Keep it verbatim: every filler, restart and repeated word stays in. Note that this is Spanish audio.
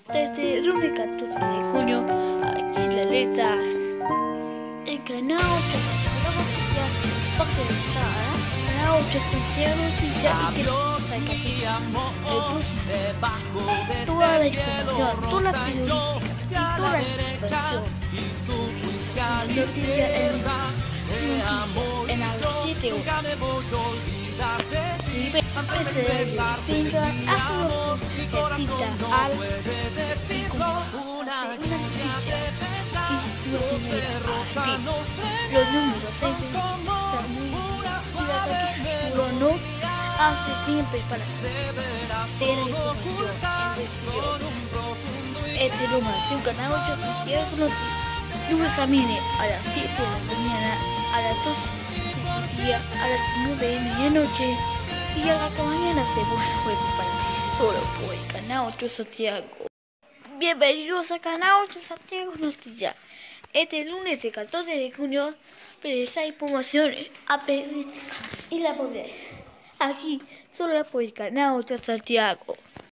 Desde el lunes catorce de junio, aquí la letra el canal ocho Noticias, parte de Sara, canal ocho Noticias y que el toda la información, toda la periodística y toda la información. Noticias en, en a las siete horas. Ese es el pinga, hazlo petita al una noticia y lo primero los números se muy no hace siempre para hacer información en este número es un canal ocho noticias lunes a mire a las siete de la mañana a las dos y a las nueve de la medianoche y a la mañana se vuelve para ti solo por el canal ocho Santiago. Bienvenidos al canal ocho Santiago Noticias. Este lunes de catorce de junio presenta informaciones a periodística y la poder. Aquí solo por el canal ocho Santiago.